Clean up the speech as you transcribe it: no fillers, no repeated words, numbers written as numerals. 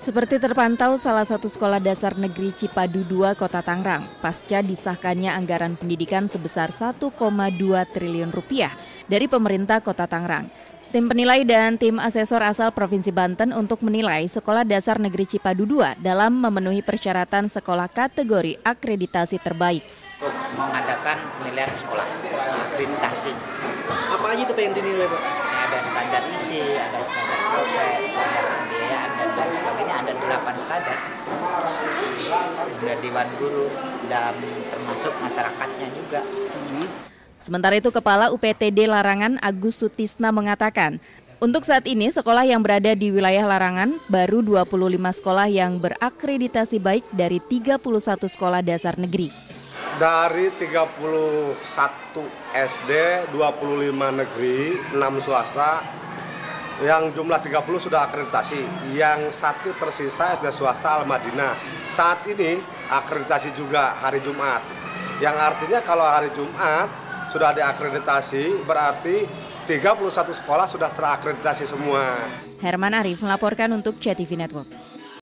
Seperti terpantau salah satu sekolah dasar negeri Cipadu 2 Kota Tangerang, pasca disahkannya anggaran pendidikan sebesar 1,2 triliun rupiah dari pemerintah Kota Tangerang. Tim penilai dan tim asesor asal Provinsi Banten untuk menilai sekolah dasar negeri Cipadu 2 dalam memenuhi persyaratan sekolah kategori akreditasi terbaik. Untuk mengadakan penilaian sekolah akreditasi. Apa aja itu yang dinilai, Pak? Ada standar isi, ada standar proses, standar pembiayaan, dan lain sebagainya. Ada 8 standar. Ada Dewan Guru dan termasuk masyarakatnya juga. Sementara itu, Kepala UPTD Larangan Agus Sutisna mengatakan, untuk saat ini sekolah yang berada di wilayah Larangan baru 25 sekolah yang berakreditasi baik dari 31 sekolah dasar negeri. Dari 31 SD, 25 negeri, 6 swasta, yang jumlah 30 sudah akreditasi. Yang satu tersisa SD swasta Al-Madinah. Saat ini akreditasi juga hari Jumat. Yang artinya kalau hari Jumat sudah diakreditasi, berarti 31 sekolah sudah terakreditasi semua. Herman Arif melaporkan untuk CTV Network.